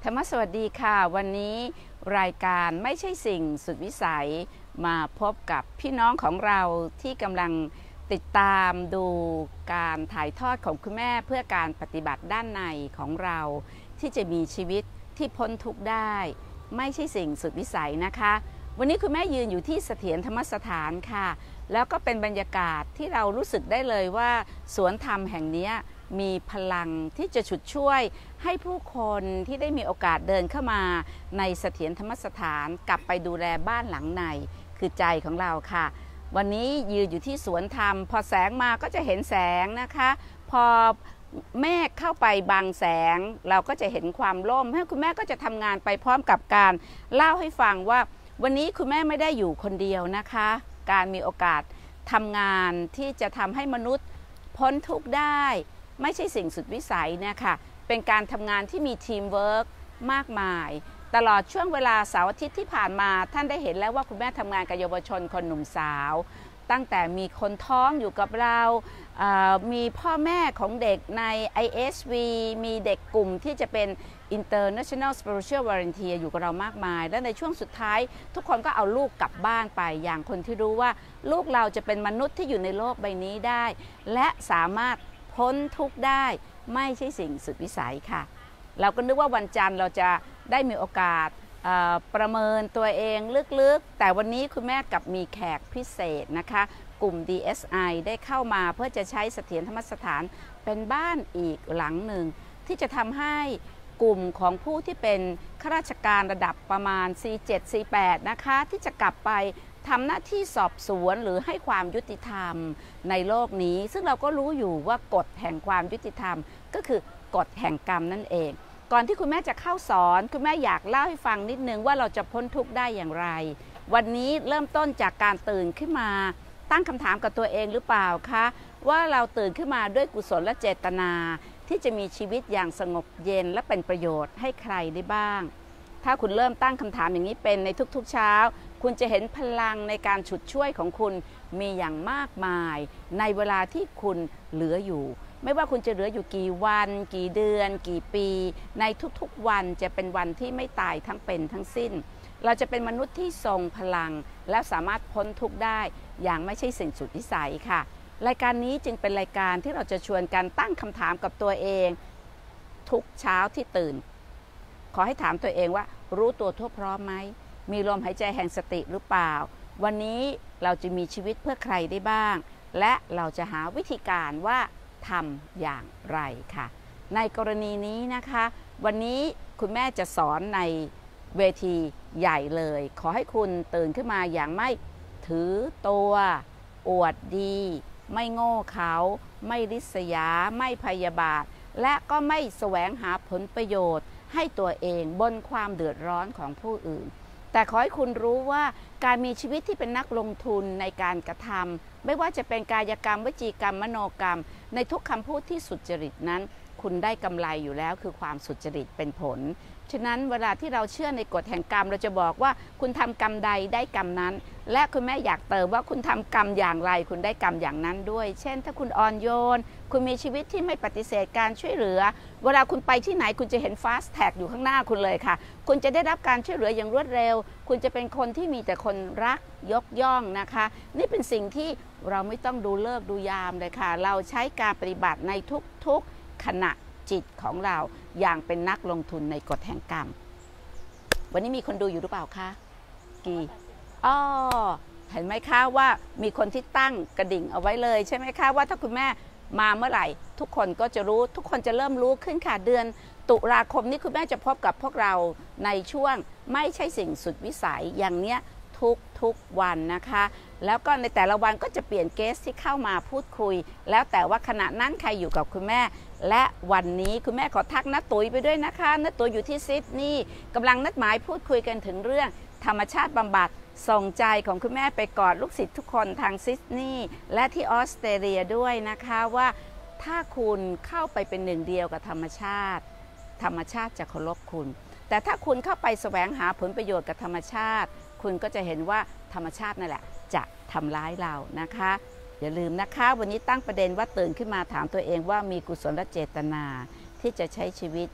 ธรรมสวัสดีค่ะวันนี้รายการไม่ใช่สิ่งสุดวิสัยมาพบกับพี่น้องของเราที่กำลังติดตามดูการถ่ายทอดของคุณแม่เพื่อการปฏิบัติด้านในของเราที่จะมีชีวิตที่พ้นทุกข์ได้ไม่ใช่สิ่งสุดวิสัยนะคะวันนี้คุณแม่ยืนอยู่ที่เสถียรธรรมสถานค่ะแล้วก็เป็นบรรยากาศที่เรารู้สึกได้เลยว่าสวนธรรมแห่งนี้มีพลังที่จะฉุดช่วยให้ผู้คนที่ได้มีโอกาสเดินเข้ามาในเสถียรธรรมสถานกลับไปดูแลบ้านหลังในคือใจของเราค่ะวันนี้ยืนอยู่ที่สวนธรรมพอแสงมาก็จะเห็นแสงนะคะพอเมฆเข้าไปบังแสงเราก็จะเห็นความร่มให้คุณแม่ก็จะทำงานไปพร้อมกับการเล่าให้ฟังว่าวันนี้คุณแม่ไม่ได้อยู่คนเดียวนะคะการมีโอกาสทำงานที่จะทำให้มนุษย์พ้นทุกข์ได้ไม่ใช่สิ่งสุดวิสัยเนี่ยค่ะเป็นการทำงานที่มีทีมเวิร์กมากมายตลอดช่วงเวลาเสาร์อาทิตย์ที่ผ่านมาท่านได้เห็นแล้วว่าคุณแม่ทำงานกับเยาวชนคนหนุ่มสาวตั้งแต่มีคนท้องอยู่กับเรามีพ่อแม่ของเด็กใน ISV มีเด็กกลุ่มที่จะเป็น International Spiritual Volunteer อยู่กับเรามากมายและในช่วงสุดท้ายทุกคนก็เอาลูกกลับบ้านไปอย่างคนที่รู้ว่าลูกเราจะเป็นมนุษย์ที่อยู่ในโลกใบนี้ได้และสามารถพ้นทุกข์ได้ไม่ใช่สิ่งสุดวิสัยค่ะเราก็นึกว่าวันจันทร์เราจะได้มีโอกาสประเมินตัวเองลึกๆแต่วันนี้คุณแม่กับมีแขกพิเศษนะคะกลุ่ม DSI ได้เข้ามาเพื่อจะใช้เสถียรธรรมสถานเป็นบ้านอีกหลังหนึ่งที่จะทำให้กลุ่มของผู้ที่เป็นข้าราชการระดับประมาณ C7 C8 นะคะที่จะกลับไปทำหน้าที่สอบสวนหรือให้ความยุติธรรมในโลกนี้ซึ่งเราก็รู้อยู่ว่ากฎแห่งความยุติธรรมก็คือกฎแห่งกรรมนั่นเองก่อนที่คุณแม่จะเข้าสอนคุณแม่อยากเล่าให้ฟังนิดนึงว่าเราจะพ้นทุกข์ได้อย่างไรวันนี้เริ่มต้นจากการตื่นขึ้นมาตั้งคำถามกับตัวเองหรือเปล่าคะว่าเราตื่นขึ้นมาด้วยกุศลและเจตนาที่จะมีชีวิตอย่างสงบเย็นและเป็นประโยชน์ให้ใครได้บ้างถ้าคุณเริ่มตั้งคำถามอย่างนี้เป็นในทุกๆเช้าคุณจะเห็นพลังในการฉุดช่วยของคุณมีอย่างมากมายในเวลาที่คุณเหลืออยู่ไม่ว่าคุณจะเหลืออยู่กี่วันกี่เดือนกี่ปีในทุกๆวันจะเป็นวันที่ไม่ตายทั้งเป็นทั้งสิ้นเราจะเป็นมนุษย์ที่ทรงพลังและสามารถพ้นทุกข์ได้อย่างไม่ใช่สิ่งสุดวิสัยค่ะรายการนี้จึงเป็นรายการที่เราจะชวนกันตั้งคำถามกับตัวเองทุกเช้าที่ตื่นขอให้ถามตัวเองว่ารู้ตัวทั่วพร้อมไหมมีลมหายใจแห่งสติหรือเปล่าวันนี้เราจะมีชีวิตเพื่อใครได้บ้างและเราจะหาวิธีการว่าทำอย่างไรค่ะในกรณีนี้นะคะวันนี้คุณแม่จะสอนในเวทีใหญ่เลยขอให้คุณตื่นขึ้นมาอย่างไม่ถือตัวอวดดีไม่โง่เขาไม่ริษยาไม่พยาบาทและก็ไม่แสวงหาผลประโยชน์ให้ตัวเองบนความเดือดร้อนของผู้อื่นแต่ขอให้คุณรู้ว่าการมีชีวิตที่เป็นนักลงทุนในการกระทำไม่ว่าจะเป็นกายกรรมวจีกรรมมโนกรรมในทุกคำพูดที่สุจริตนั้นคุณได้กำไรอยู่แล้วคือความสุจริตเป็นผลฉะนั้นเวลาที่เราเชื่อในกฎแห่งกรรมเราจะบอกว่าคุณทำกรรมใดได้กรรมนั้นและคุณแม่อยากเติมว่าคุณทำกรรมอย่างไรคุณได้กรรมอย่างนั้นด้วยเช่นถ้าคุณอ่อนโยนคุณมีชีวิตที่ไม่ปฏิเสธการช่วยเหลือเวลาคุณไปที่ไหนคุณจะเห็น fast tag อยู่ข้างหน้าคุณเลยค่ะคุณจะได้รับการช่วยเหลืออย่างรวดเร็วคุณจะเป็นคนที่มีแต่คนรักยกย่องนะคะนี่เป็นสิ่งที่เราไม่ต้องดูฤกษ์ดูยามเลยค่ะเราใช้การปฏิบัติในทุกๆขณะจิตของเราอย่างเป็นนักลงทุนในกฎแห่งกรรมวันนี้มีคนดูอยู่หรือเปล่าคะกี่เห็นไหมคะว่ามีคนที่ตั้งกระดิ่งเอาไว้เลยใช่ไหมคะว่าถ้าคุณแม่มาเมื่อไหร่ทุกคนก็จะรู้ทุกคนจะเริ่มรู้ขึ้นค่ะเดือนตุลาคมนี้คุณแม่จะพบกับพวกเราในช่วงไม่ใช่สิ่งสุดวิสัยอย่างเนี้ยทุกวันนะคะแล้วก็ในแต่ละวันก็จะเปลี่ยนเกสที่เข้ามาพูดคุยแล้วแต่ว่าขณะนั้นใครอยู่กับคุณแม่และวันนี้คุณแม่ขอทักน้าตุ๋ยไปด้วยนะคะน้าตุ๋ยอยู่ที่ซิดนีย์กำลังนัดหมายพูดคุยกันถึงเรื่องธรรมชาติบำบัดส่งใจของคุณแม่ไปกอดลูกศิษย์ทุกคนทางซิดนีย์และที่ออสเตรเลียด้วยนะคะว่าถ้าคุณเข้าไปเป็นหนึ่งเดียวกับธรรมชาติจะเคารพคุณแต่ถ้าคุณเข้าไปแสวงหาผลประโยชน์กับธรรมชาติคุณก็จะเห็นว่าธรรมชาตินั่นแหละจะทำร้ายเรานะคะอย่าลืมนะคะวันนี้ตั้งประเด็นว่าตื่นขึ้นมาถามตัวเองว่ามีกุศลและเจตนาที่จะใช้ชีวิต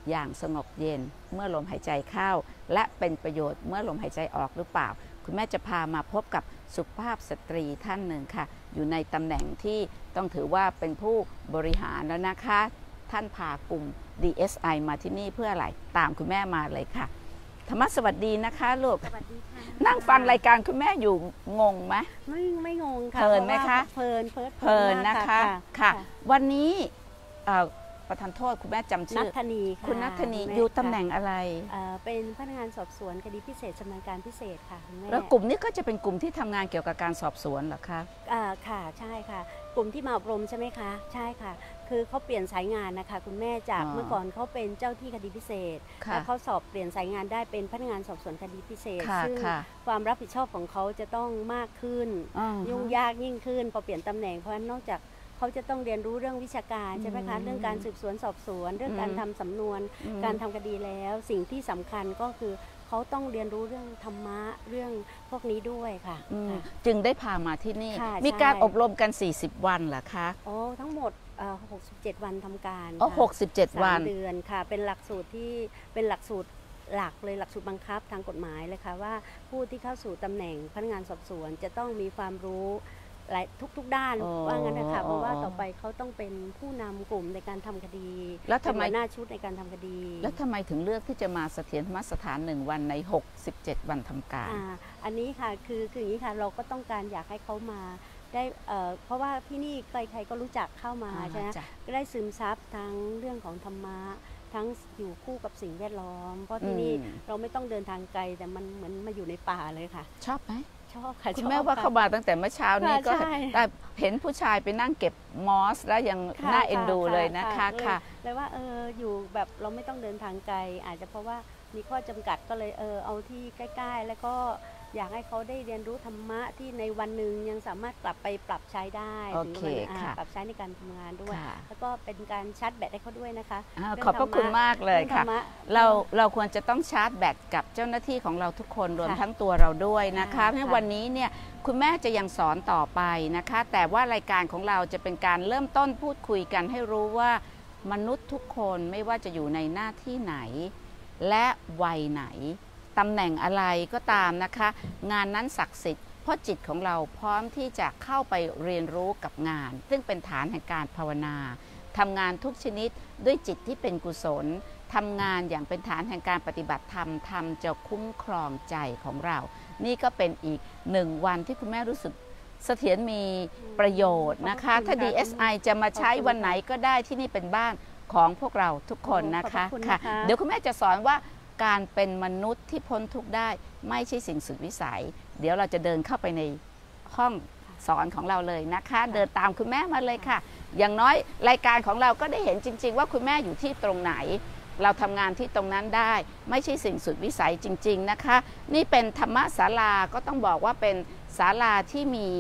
อย่างสงบเย็นเมื่อลมหายใจเข้าและเป็นประโยชน์เมื่อลมหายใจออกหรือเปล่าคุณแม่จะพามาพบกับสุภาพสตรีท่านหนึ่งค่ะอยู่ในตำแหน่งที่ต้องถือว่าเป็นผู้บริหารแล้วนะคะท่านพากลุ่ม DSI มาที่นี่เพื่ออะไรตามคุณแม่มาเลยค่ะธรรมะสวัสดีนะคะลูกสวัสดีค่ะนั่งฟังรายการคุณแม่อยู่งงไหมไม่งงค่ะเพลินไหมคะเพลินนะคะค่ะวันนี้ประธานโทษคุณแม่จำชื่อนัทธนีค่ะคุณนัทธนีอยู่ตำแหน่งอะไรเป็นพนักงานสอบสวนคดีพิเศษชำนาญการพิเศษค่ะคุณแม่แล้วกลุ่มนี้ก็จะเป็นกลุ่มที่ทำงานเกี่ยวกับการสอบสวนเหรอคะค่ะใช่ค่ะกลุ่มที่มาอบรมใช่ไหมคะใช่ค่ะคือเขาเปลี่ยนสายงานนะคะคุณแม่จากเมื่อก่อนเขาเป็นเจ้าที่คดีพิเศษแล้วเขาสอบเปลี่ยนสายงานได้เป็นพนักงานสอบสวนคดีพิเศษซึ่งความรับผิดชอบของเขาจะต้องมากขึ้นยุ่งยากยิ่งขึ้นพอเปลี่ยนตำแหน่งเพราะนอกจากเขาจะต้องเรียนรู้เรื่องวิชาการใช่ไหมคะเรื่องการสืบสวนสอบสวนเรื่องการทำสำนวนการทำคดีแล้วสิ่งที่สำคัญก็คือเขาต้องเรียนรู้เรื่องธรรมะเรื่องพวกนี้ด้วยค่ะจึงได้พามาที่นี่มีการอบรมกัน40วันเหรอคะทั้งหมด67วันทำการ 67วัน 3 เดือนค่ะเป็นหลักสูตรที่เป็นหลักสูตรหลักเลยหลักสูตรบังคับทางกฎหมายเลยค่ะว่าผู้ที่เข้าสู่ตำแหน่งพนักงานสอบสวนจะต้องมีความรู้ทุกด้านว่างั้นนะคะเพราะว่าต่อไปเขาต้องเป็นผู้นำกลุ่มในการทำคดีแล้วทำไมหน้าชุดในการทำคดีแล้วทำไมถึงเลือกที่จะมาเสถียรธรรมสถาน1วันใน67วันทำการอันนี้ค่ะคืออย่างนี้ค่ะเราก็ต้องการอยากให้เขามาได้เพราะว่าที่นี่ใครๆก็รู้จักเข้ามาใช่ไหมก็ได้ซึมซับทั้งเรื่องของธรรมะทั้งอยู่คู่กับสิ่งแวดล้อมเพราะที่นี่เราไม่ต้องเดินทางไกลแต่มันเหมือนมาอยู่ในป่าเลยค่ะชอบไหมชอบค่ะคุณแม่ว่าเข้ามาตั้งแต่เมื่อเช้านี้ก็เห็นผู้ชายไปนั่งเก็บมอสแล้วยังน่าเอ็นดูเลยนะคะค่ะเลยว่าอยู่แบบเราไม่ต้องเดินทางไกลอาจจะเพราะว่ามีข้อจำกัดก็เลยเอาที่ใกล้ๆแล้วก็อยากให้เขาได้เรียนรู้ธรรมะที่ในวันหนึ่งยังสามารถกลับไปปรับใช้ได้ปรับใช้ในการทำงานด้วยแล้วก็เป็นการชาร์จแบตให้เขาด้วยนะคะขอบพระคุณมากเลยค่ะเราควรจะต้องชาร์จแบตกับเจ้าหน้าที่ของเราทุกคนรวมทั้งตัวเราด้วยนะคะเพราะวันนี้เนี่ยคุณแม่จะยังสอนต่อไปนะคะแต่ว่ารายการของเราจะเป็นการเริ่มต้นพูดคุยกันให้รู้ว่ามนุษย์ทุกคนไม่ว่าจะอยู่ในหน้าที่ไหนและวัยไหนตำแหน่งอะไรก็ตามนะคะงานนั้นศักดิ์สิทธิ์เพราะจิตของเราพร้อมที่จะเข้าไปเรียนรู้กับงานซึ่งเป็นฐานแห่งการภาวนาทำงานทุกชนิดด้วยจิตที่เป็นกุศลทำงานอย่างเป็นฐานแห่งการปฏิบัติธรรมธรรมจะคุ้มครองใจของเรานี่ก็เป็นอีก1วันที่คุณแม่รู้สึกเสถียรมีประโยชน์นะคะถ้า DSI จะมาใช้วันไหนก็ได้ที่นี่เป็นบ้านของพวกเราทุกคนนะคะค่ะเดี๋ยวคุณแม่จะสอนว่าการเป็นมนุษย์ที่พ้นทุกข์ได้ไม่ใช่สิ่งสุดวิสัยเดี๋ยวเราจะเดินเข้าไปในห้องสอนของเราเลยนะคะเดินตามคุณแม่มาเลยค่ะอย่างน้อยรายการของเราก็ได้เห็นจริงๆว่าคุณแม่อยู่ที่ตรงไหนเราทำงานที่ตรงนั้นได้ไม่ใช่สิ่งสุดวิสัยจริงๆนะคะนี่เป็นธรรมศาลาก็ต้องบอกว่าเป็นศาลาที่มี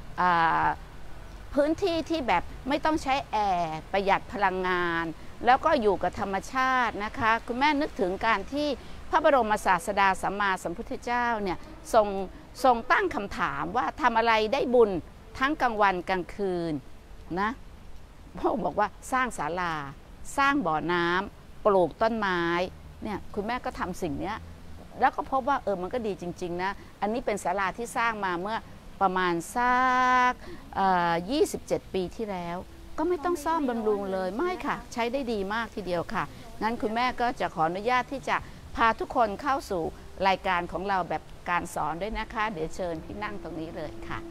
พื้นที่ที่แบบไม่ต้องใช้แอร์ประหยัดพลังงานแล้วก็อยู่กับธรรมชาตินะคะคุณแม่นึกถึงการที่พระบรมศาสดาสัมมาสัมพุทธเจ้าเนี่ยทรงตั้งคำถามว่าทำอะไรได้บุญทั้งกลางวันกลางคืนนะพระองค์บอกว่าสร้างศาลาสร้างบ่อน้ำปลูกต้นไม้เนี่ยคุณแม่ก็ทำสิ่งนี้แล้วก็พบว่ามันก็ดีจริงๆนะอันนี้เป็นศาลาที่สร้างมาเมื่อประมาณสัก27 ปีที่แล้วก็ไม่ต้องซ่อมบำรุงเลยไม่ค่ะใช้ได้ดีมากทีเดียวค่ะงั้นคุณแม่ก็จะขออนุญาตที่จะพาทุกคนเข้าสู่รายการของเราแบบการสอนด้วยนะคะเดี๋ยวเชิญพี่นั่งตรงนี้เลยค่ะ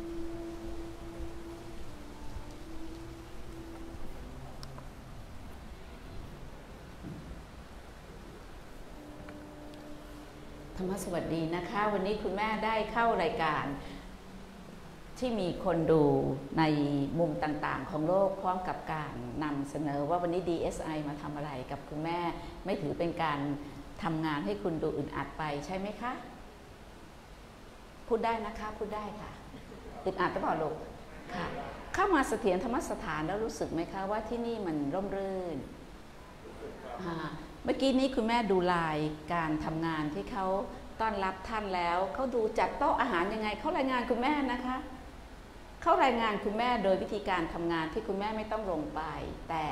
ธรรมสวัสดีนะคะวันนี้คุณแม่ได้เข้ารายการที่มีคนดูในมุมต่างๆของโลกพร้อมกับการนำเสนอว่าวันนี้ DSI มาทำอะไรกับคุณแม่ไม่ถือเป็นการทำงานให้คุณดูอึดอัดไปใช่ไหมคะพูดได้นะคะพูดได้ค่ะอึดอัดหรือเปล่าลูกค่ะเข้ามาเสถียรธรรมสถานแล้วรู้สึกไหมคะว่าที่นี่มันร่มรื่นเมื่อกี้นี้คุณแม่ดูไลน์การทำงานที่เขาต้อนรับท่านแล้วเขาดูจัดโต๊ะอาหารยังไงเขารายงานคุณแม่นะคะเขารายงานคุณแม่โดยวิธีการทำงานที่คุณแม่ไม่ต้องลงไปแต่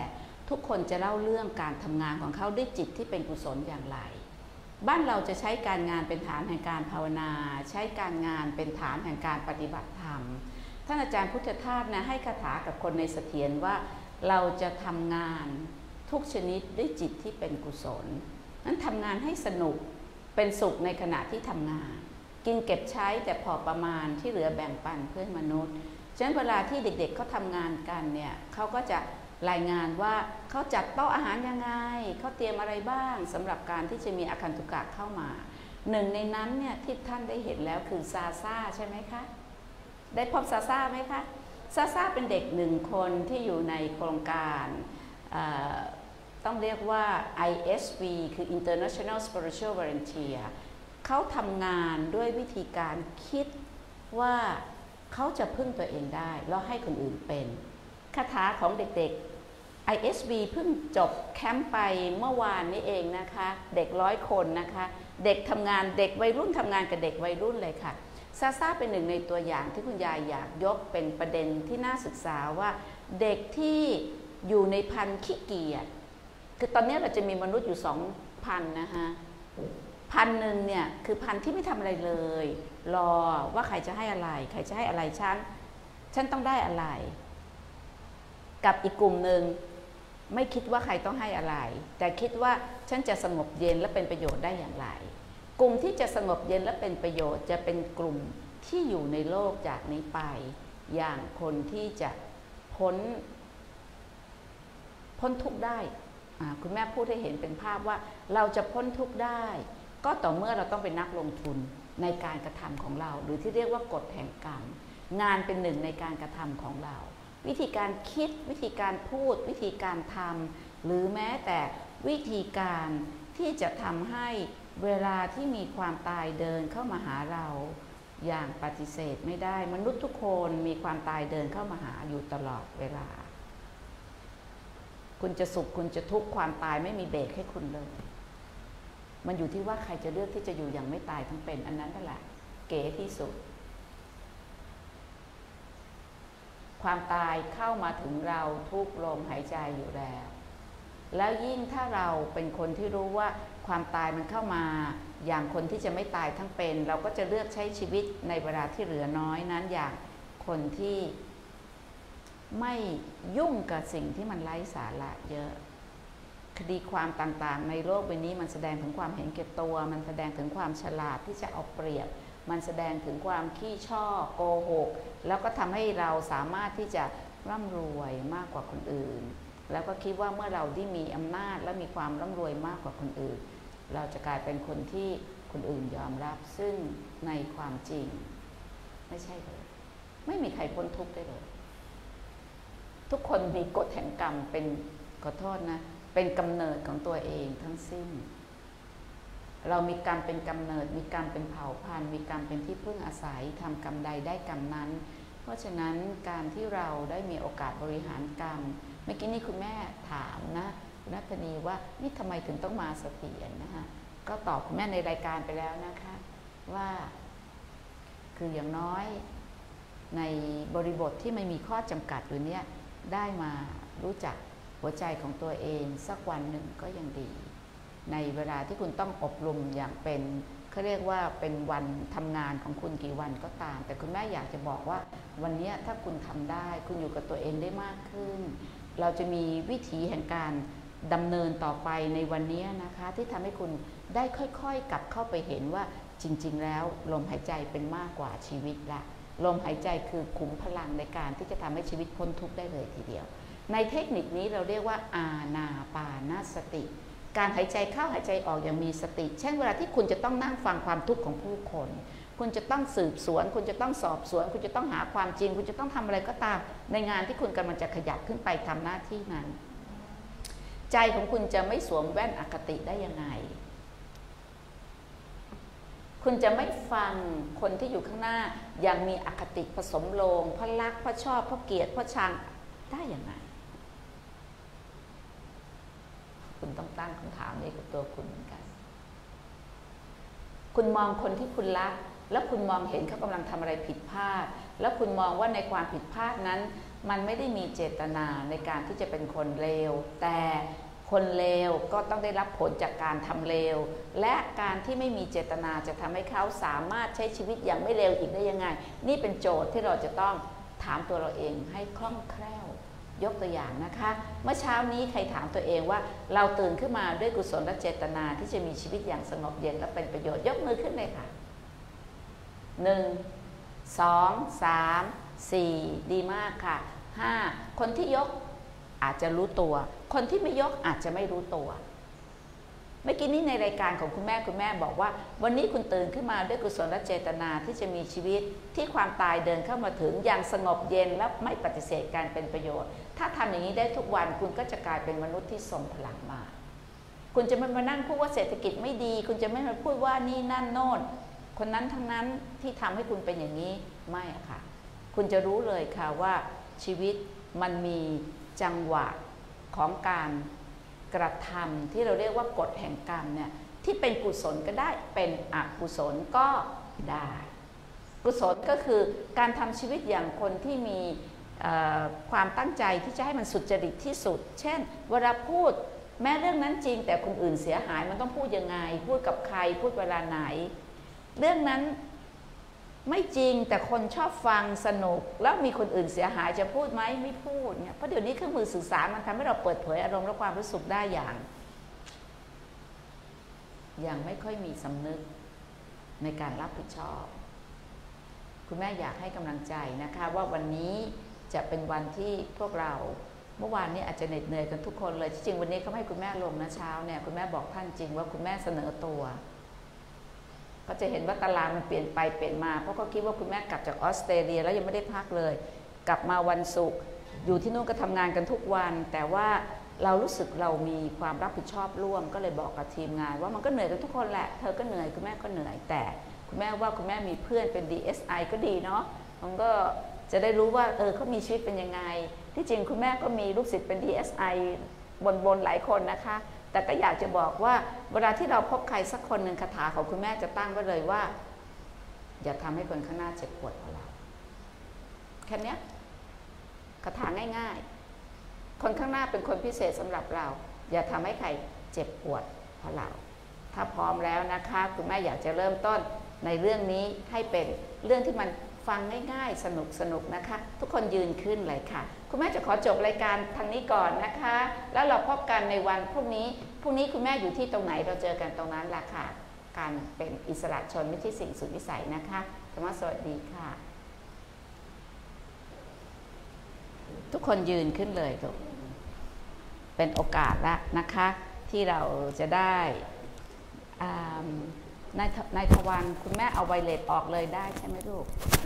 ทุกคนจะเล่าเรื่องการทำงานของเขาด้วยจิตที่เป็นกุศลอย่างไร บ้านเราจะใช้การงานเป็นฐานแห่งการภาวนาใช้การงานเป็นฐานแห่งการปฏิบัติธรรมท่านอาจารย์พุทธทาสนะให้คาถากับคนในเสถียรว่าเราจะทำงานทุกชนิดด้วยจิตที่เป็นกุศลนั้นทำงานให้สนุกเป็นสุขในขณะที่ทำงานกินเก็บใช้แต่พอประมาณที่เหลือแบ่งปันเพื่อนมนุษย์ฉะนั้นเวลาที่เด็กๆเขาทำงานกันเนี่ยเขาก็จะรายงานว่าเขาจัดโต๊ะอาหารยังไงเขาเตรียมอะไรบ้างสำหรับการที่จะมีอาคันตุกะเข้ามาหนึ่งในนั้นเนี่ยที่ท่านได้เห็นแล้วคือซาซ่าใช่ไหมคะได้พบซาซ่าไหมคะซาซ่าเป็นเด็กหนึ่งคนที่อยู่ในโครงการต้องเรียกว่า ISV คือ International Spiritual Volunteer เขาทำงานด้วยวิธีการคิดว่าเขาจะพึ่งตัวเองได้แล้วให้คนอื่นเป็นคาถาของเด็กๆ ISV เพิ่งจบแคมป์ไปเมื่อวานนี้เองนะคะเด็ก100 คนนะคะเด็กทำงานเด็กวัยรุ่นทำงานกับเด็กวัยรุ่นเลยค่ะซาซ่าเป็นหนึ่งในตัวอย่างที่คุณยายอยากยกเป็นประเด็นที่น่าศึกษาว่าเด็กที่อยู่ในพันธุ์ขี้เกียจคือตอนนี้เราจะมีมนุษย์อยู่2,000นะคะพันหนึ่งเนี่ยคือพันที่ไม่ทำอะไรเลยรอว่าใครจะให้อะไรใครจะให้อะไรฉันต้องได้อะไรกับอีกกลุ่มหนึ่งไม่คิดว่าใครต้องให้อะไรแต่คิดว่าฉันจะสงบเย็นและเป็นประโยชน์ได้อย่างไรกลุ่มที่จะสงบเย็นและเป็นประโยชน์จะเป็นกลุ่มที่อยู่ในโลกจากนี้ไปอย่างคนที่จะพ้นทุกข์ได้คุณแม่พูดให้เห็นเป็นภาพว่าเราจะพ้นทุกข์ได้ก็ต่อเมื่อเราต้องเป็นนักลงทุนในการกระทำของเราหรือที่เรียกว่ากฎแห่งกรรมงานเป็นหนึ่งในการกระทำของเราวิธีการคิดวิธีการพูดวิธีการทำหรือแม้แต่วิธีการที่จะทำให้เวลาที่มีความตายเดินเข้ามาหาเราอย่างปฏิเสธไม่ได้มนุษย์ทุกคนมีความตายเดินเข้ามาหาอยู่ตลอดเวลาคุณจะสุขคุณจะทุกข์ความตายไม่มีเบรกให้คุณเลยมันอยู่ที่ว่าใครจะเลือกที่จะอยู่อย่างไม่ตายทั้งเป็นอันนั้นนั่นแหละเก๋ที่สุดความตายเข้ามาถึงเราทุกลมหายใจอยู่แล้วยิ่งถ้าเราเป็นคนที่รู้ว่าความตายมันเข้ามาอย่างคนที่จะไม่ตายทั้งเป็นเราก็จะเลือกใช้ชีวิตในเวลาที่เหลือน้อยนั้นอย่างคนที่ไม่ยุ่งกับสิ่งที่มันไร้สาระเยอะคดีความต่างๆในโลกใบนี้มันแสดงถึงความเห็นแก่ตัวมันแสดงถึงความฉลาดที่จะเอาเปรียบมันแสดงถึงความขี้ช่อโกหกแล้วก็ทำให้เราสามารถที่จะร่ำรวยมากกว่าคนอื่นแล้วก็คิดว่าเมื่อเราได้มีอำนาจและมีความร่ำรวยมากกว่าคนอื่นเราจะกลายเป็นคนที่คนอื่นยอมรับซึ่งในความจริงไม่ใช่เลยไม่มีใครพ้นทุกข์ได้เลยทุกคนมีกฎแห่งกรรมเป็นขอโทษนะเป็นกำเนิดของตัวเองทั้งสิ้นเรามีกรรมเป็นกำเนิดมีกรรมเป็นเผ่าพันธุ์มีกรรมเป็นที่พึ่งอาศัยทำกรรมใดได้กรรมนั้นเพราะฉะนั้นการที่เราได้มีโอกาสบริหารกรรมเมื่อกี้นี่คุณแม่ถามนะคุณนัทนีว่านี่ทำไมถึงต้องมาเสถียรนะคะก็ตอบคุณแม่ในรายการไปแล้วนะคะว่าคืออย่างน้อยในบริบทที่ไม่มีข้อจำกัดอยู่เนี่ยได้มารู้จักหัวใจของตัวเองสักวันหนึ่งก็ยังดีในเวลาที่คุณต้องอบรมอย่างเป็นเขาเรียกว่าเป็นวันทำงานของคุณกี่วันก็ตามแต่คุณแม่อยากจะบอกว่าวันนี้ถ้าคุณทำได้คุณอยู่กับตัวเองได้มากขึ้นเราจะมีวิถีแห่งการดำเนินต่อไปในวันนี้นะคะที่ทำให้คุณได้ค่อยๆกลับเข้าไปเห็นว่าจริงๆแล้วลมหายใจเป็นมากกว่าชีวิตละลมหายใจคือขุมพลังในการที่จะทำให้ชีวิตพ้นทุกข์ได้เลยทีเดียวในเทคนิคนี้เราเรียกว่าอานาปานสติการหายใจเข้าหายใจออกอย่างมีสติเช่นเวลาที่คุณจะต้องนั่งฟังความทุกข์ของผู้คนคุณจะต้องสืบสวนคุณจะต้องสอบสวนคุณจะต้องหาความจริงคุณจะต้องทำอะไรก็ตามในงานที่คุณกำลังจะขยับขึ้นไปทำหน้าที่นั้นใจของคุณจะไม่สวมแว่นอคติได้ยังไงคุณจะไม่ฟังคนที่อยู่ข้างหน้าอย่างมีอคติผสมโลงเพราะรักเพราะชอบเพราะเกลียดเพราะชังได้ยังไงคุณต้องตั้งคำถามนี้กับตัวคุณเหมือนกันคุณมองคนที่คุณรักแล้วคุณมองเห็นเขากำลังทำอะไรผิดพลาดแล้วคุณมองว่าในความผิดพลาดนั้นมันไม่ได้มีเจตนาในการที่จะเป็นคนเลวแต่คนเลวก็ต้องได้รับผลจากการทำเลวและการที่ไม่มีเจตนาจะทำให้เขาสามารถใช้ชีวิตอย่างไม่เลวอีกได้ยังไงนี่เป็นโจทย์ที่เราจะต้องถามตัวเราเองให้คล่องแคล่วยกตัวอย่างนะคะเมื่อเช้านี้ใครถามตัวเองว่าเราตื่นขึ้นมาด้วยกุศลและเจตนาที่จะมีชีวิตอย่างสงบเย็นและเป็นประโยชน์ยกมือขึ้นเลยค่ะ1 2 3 4ดีมากค่ะ5คนที่ยกอาจจะรู้ตัวคนที่ไม่ยกอาจจะไม่รู้ตัวเมื่อกี้นี้ในรายการของคุณแม่บอกว่าวันนี้คุณตื่นขึ้นมาด้วยกุศลและเจตนาที่จะมีชีวิตที่ความตายเดินเข้ามาถึงอย่างสงบเย็นและไม่ปฏิเสธการเป็นประโยชน์ถ้าทำอย่างนี้ได้ทุกวันคุณก็จะกลายเป็นมนุษย์ที่ทรงพลังมาคุณจะไม่มานั่งพูดว่าเศรษฐกิจไม่ดีคุณจะไม่มาพูดว่านี่นั่นโน่นคนนั้นทั้งนั้นที่ทำให้คุณเป็นอย่างนี้ไม่ค่ะคุณจะรู้เลยค่ะว่าชีวิตมันมีจังหวะของการกระทำที่เราเรียกว่ากฎแห่งกรรมเนี่ยที่เป็นกุศลก็ได้เป็นอกุศลก็ได้กุศลก็คือการทำชีวิตอย่างคนที่มีความตั้งใจที่จะให้มันสุจริตที่สุดเช่นเวลาพูดแม้เรื่องนั้นจริงแต่คนอื่นเสียหายมันต้องพูดยังไงพูดกับใครพูดเวลาไหนเรื่องนั้นไม่จริงแต่คนชอบฟังสนุกแล้วมีคนอื่นเสียหายจะพูดไหมไม่พูดเนี่ยเพราะเดี๋ยวนี้เครื่องมือสื่อสารมันทำให้เราเปิดเผยอารมณ์และความรู้สึกได้อย่างไม่ค่อยมีสำนึกในการรับผิดชอบคุณแม่อยากให้กำลังใจนะคะว่าวันนี้จะเป็นวันที่พวกเราเมื่อวานนี้อาจจะเหน็ดเหนื่อยกันทุกคนเลยที่จริงวันนี้เขาให้คุณแม่ลงนะเช้าเนี่ยคุณแม่บอกท่านจริงว่าคุณแม่เสนอตัวก็จะเห็นว่าตารางมันเปลี่ยนไปเปลี่ยนมาเพราะเขาคิดว่าคุณแม่กลับจากออสเตรเลียแล้วยังไม่ได้พักเลยกลับมาวันศุกร์อยู่ที่นู่นก็ทำงานกันทุกวันแต่ว่าเรารู้สึกเรามีความรับผิดชอบร่วมก็เลยบอกกับทีมงานว่ามันก็เหนื่อยกันทุกคนแหละเธอก็เหนื่อยคุณแม่ก็เหนื่อยแต่คุณแม่ว่าคุณแม่มีเพื่อนเป็น DSI ก็ดีเนาะมันก็จะได้รู้ว่าเขามีชีวิตเป็นยังไงที่จริงคุณแม่ก็มีลูกศิษย์เป็น DSI บนหลายคนนะคะแต่ก็อยากจะบอกว่าเวลาที่เราพบใครสักคนหนึ่งคาถาของคุณแม่จะตั้งไว้เลยว่าอย่าทำให้คนข้างหน้าเจ็บปวดเพราะเราแค่นี้คาถาง่ายๆคนข้างหน้าเป็นคนพิเศษสำหรับเราอย่าทำให้ใครเจ็บปวดเพราะเราถ้าพร้อมแล้วนะคะคุณแม่อยากจะเริ่มต้นในเรื่องนี้ให้เป็นเรื่องที่มันฟังง่ายๆสนุกนะคะทุกคนยืนขึ้นเลยค่ะคุณแม่จะขอจบรายการทางนี้ก่อนนะคะแล้วเราพบกันในวันพรุ่งนี้คุณแม่อยู่ที่ตรงไหนเราเจอกันตรงนั้นแหละค่ะการเป็นอิสระชนไม่ใช่สิ่งสุดวิสัยนะคะธรรมะสวัสดีค่ะทุกคนยืนขึ้นเลยลูกเป็นโอกาสแล้วนะคะที่เราจะได้นายทวันคุณแม่เอาไวเลสออกเลยได้ใช่ไหมลูก